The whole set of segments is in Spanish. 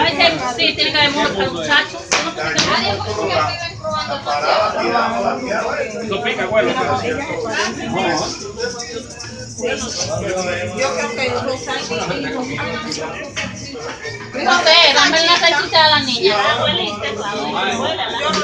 Sí, tiene que haber muchachos. Eso pica, bueno. Yo creo que No sé, dame una salchicha a la niña. La abuelita, la abuela.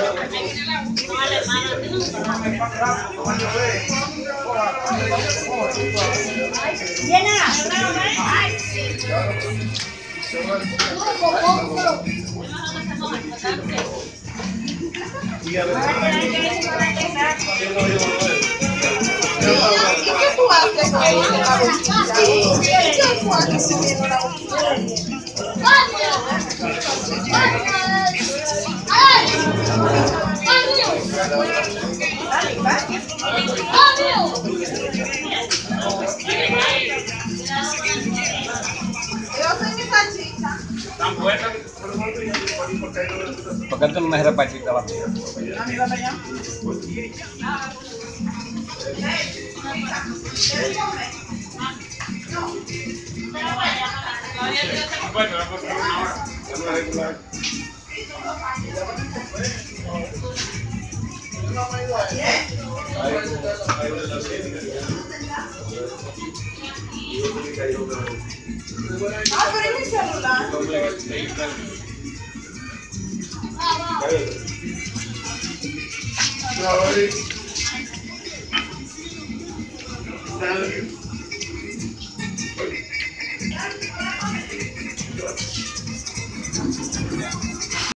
¿y qué tú haces comiendo la boquilla? ¿Qué tú haces comiendo la boquilla? Yo soy mi salchicha. Tan buena. ¿Por qué tú no me repartiste la mía? Amiga, para allá. Bueno, la cosa es una hora. Ah, pero es mi celular. Salud.